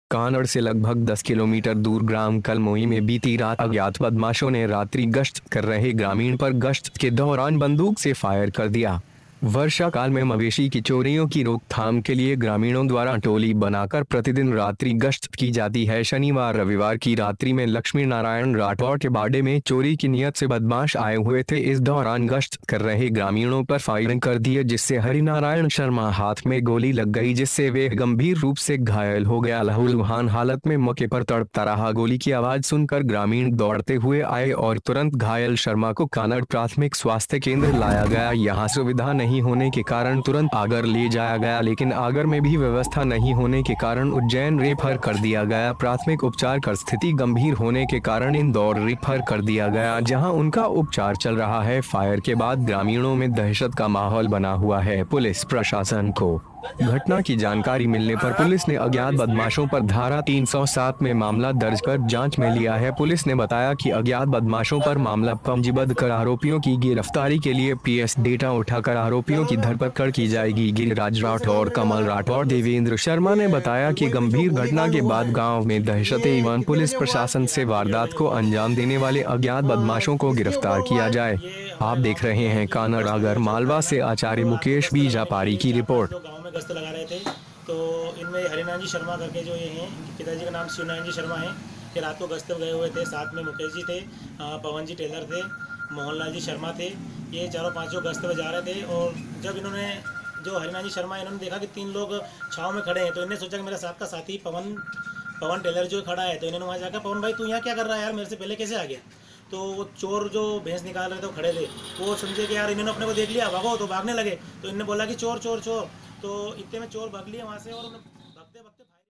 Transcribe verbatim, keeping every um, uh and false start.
कानड़ से लगभग दस किलोमीटर दूर ग्राम कलमोई में बीती रात अज्ञात बदमाशों ने रात्रि गश्त कर रहे ग्रामीण पर गश्त के दौरान बंदूक से फायर कर दिया। वर्षा काल में मवेशी की चोरियों की रोकथाम के लिए ग्रामीणों द्वारा टोली बनाकर प्रतिदिन रात्रि गश्त की जाती है। शनिवार रविवार की रात्रि में लक्ष्मी नारायण राठौर के बाड़े में चोरी की नियत से बदमाश आए हुए थे। इस दौरान गश्त कर रहे ग्रामीणों पर फायरिंग कर दिए, जिससे हरिनारायण शर्मा हाथ में गोली लग गई, जिससे वे गंभीर रूप से घायल हो गया। लहूलुहान हालत में मौके पर तड़पता रहा। गोली की आवाज सुनकर ग्रामीण दौड़ते हुए आए और तुरंत घायल शर्मा को कानड़ प्राथमिक स्वास्थ्य केंद्र लाया गया। यहाँ सुविधा नहीं नहीं होने के कारण तुरंत आगर ले जाया गया, लेकिन आगर में भी व्यवस्था नहीं होने के कारण उज्जैन रेफर कर दिया गया। प्राथमिक उपचार कर स्थिति गंभीर होने के कारण इंदौर रेफर कर दिया गया, जहां उनका उपचार चल रहा है। फायर के बाद ग्रामीणों में दहशत का माहौल बना हुआ है। पुलिस प्रशासन को घटना की जानकारी मिलने पर पुलिस ने अज्ञात बदमाशों पर धारा तीन सौ सात में मामला दर्ज कर जांच में लिया है। पुलिस ने बताया कि अज्ञात बदमाशों पर मामला पंजीबद्ध कर आरोपियों की गिरफ्तारी के लिए पीएस डेटा उठाकर आरोपियों की धरपकड़ की जाएगी। गिरिराज राठौर, कमल राठौर, देवेंद्र शर्मा ने बताया कि गंभीर घटना के बाद गाँव में दहशत एवं पुलिस प्रशासन से वारदात को अंजाम देने वाले अज्ञात बदमाशों को गिरफ्तार किया जाए। आप देख रहे हैं कानड़ आगर मालवा से आचार्य मुकेश बीजापारी की रिपोर्ट। गश्त लगा रहे थे तो इनमें हरिनारायण जी शर्मा करके जो ये हैं, इनके पिताजी का नाम शिवनारायण जी शर्मा है, कि रात को गश्त पे गए हुए थे। साथ में मुकेश जी थे, पवन जी टेलर थे, मोहनलाल जी शर्मा थे। ये चारों पांचों गश्त पे जा रहे थे और जब इन्होंने जो हरिनारायण जी शर्मा इन्होंने देखा कि तीन लोग छाँव में खड़े हैं, तो इन्होंने सोचा कि मेरे साथ का साथी पवन पवन टेलर जो खड़ा है, तो इन्होंने वहाँ जाकर, पवन भाई तू यहाँ क्या कर रहा है यार, मेरे से पहले कैसे आ गया। तो वो चोर जो भैंस निकाल रहे थे वो खड़े थे, वो समझे कि यार इन्होंने अपने को देख लिया, भागो, तो भागने लगे। तो इन्होंने बोला कि चोर चोर चोर, तो इतने में चोर भाग लिए वहाँ से और भागते भागते